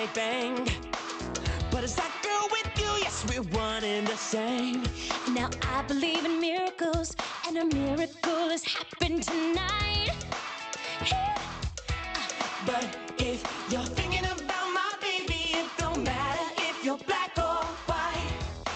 ain't banged. But it's that girl with you, yes, we're one and the same. Now I believe in miracles, and a miracle has happened tonight. But if you're thinking about my baby, it don't matter if you're black or white.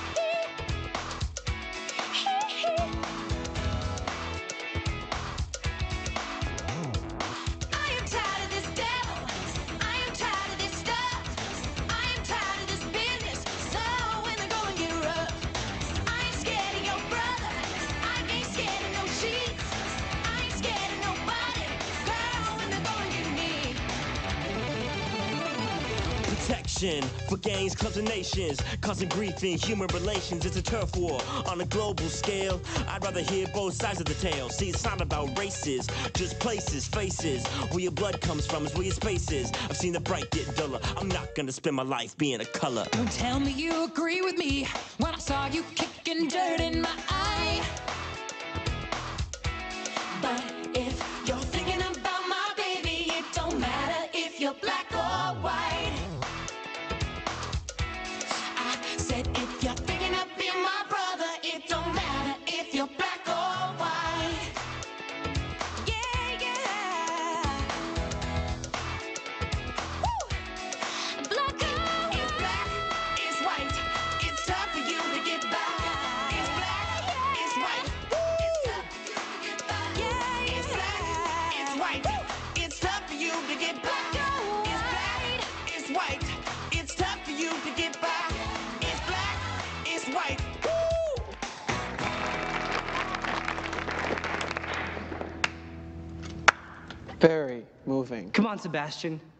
I am tired of this devil. I am tired of this stuff. I am tired of this business. So when the going get rough, I ain't scared of your brother. I ain't scared of no sheets. I ain't scared of nobody. Girl, when the going get me. Protection for gangs, clubs, and nations, causing grief in human relations. It's a turf war on a global scale. I'd rather hear both sides of the tale. See, it's not about races, just places, faces. Where your blood comes from is where your space is. I've seen the bright get duller. I'm not gonna spend my life being a color. Don't tell me you agree with me when I saw you kicking dirt in my eye. But if you're thinking about my baby, it don't matter if you're black or white. I said if you're thinking of being my brother, it don't matter if you're black or white. Yeah, yeah. Woo! Black or white. It's black, it's white. It's tough for you to get by. It's black, it's white. It's tough for you to get by. Yeah, It's black, it's white. It's tough for you to get by. It's black, it's white. It's tough for you to get by. It's black, it's white. Woo! Very moving. Come on, Sebastian.